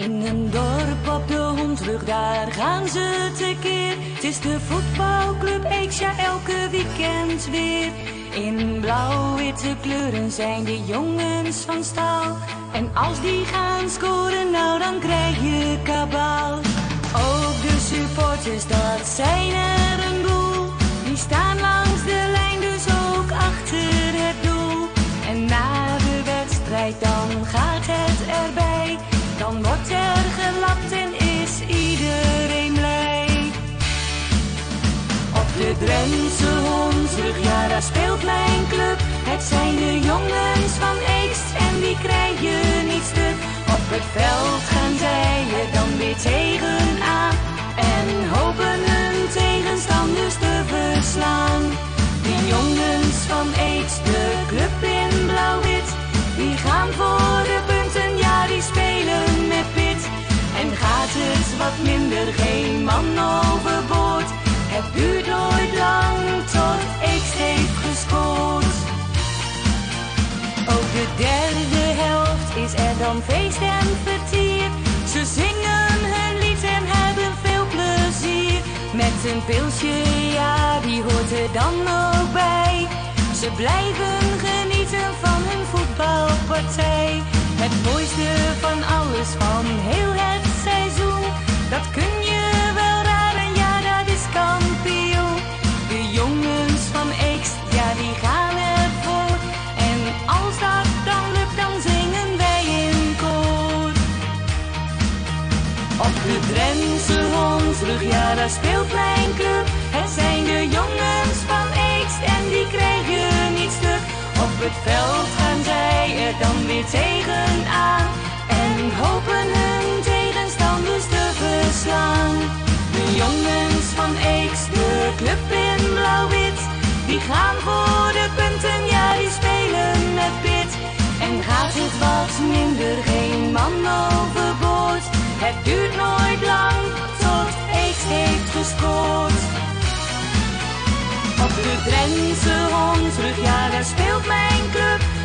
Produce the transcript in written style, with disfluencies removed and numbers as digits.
In een dorp op de Hondsrug, daar gaan ze tekeer. Het is de voetbalclub Eeks, ja, elke weekend weer. In blauw-witte kleuren zijn de jongens van staal. En als die gaan scoren, nou dan krijg je kabaal. Ook de supporters, dat zijn er een boel. Die staan langs de lijn, dus ook achter het doel. En na de wedstrijd, dan gaat het erbij. Dan wordt er gelapt en is iedereen blij. Op de Drentse Hondsrug, ja, daar speelt mijn club. Het zijn de jongens van Eekst en die krijg je niet stuk. Op het veld gaan zij er dan weer tegenaan en hopen hun tegenstanders te verslaan. De jongens van Eekst, de club in blauw-wit, die gaan voor de punten, ja, die spelen met pit. En gaat het wat minder, geen man overboord. Het duurt nooit lang tot Eekst heeft gescoord. Ook de derde helft is er dan feest en vertier. Ze zingen hun lied en hebben veel plezier. Met een pilsje, ja, die hoort er dan ook bij. Ze blijven genieten van hun voetbalpartij. Het mooiste van alles, van heel het seizoen, dat kun je wel raden, ja, dat is kampioen. De jongens van Eekst, ja, die gaan ervoor. En als dat dan lukt, dan zingen wij in koor. Op de Drentse Hondsrug, ja, daar speelt mijn club. Het zijn de jongens van Eekst en die krijgen niet stuk. Op het veld gaan zij er dan weer tegenaan en hopen hun tegenstanders te verslaan. De jongens van Eekst, de club in blauw-wit, die gaan voor de punten, ja, die spelen met pit. En gaat het wat minder, geen man overboord. Het duurt nooit lang tot Eekst heeft gescoord. Op de Drentse Hondsrug, ja, daar speelt mijn club.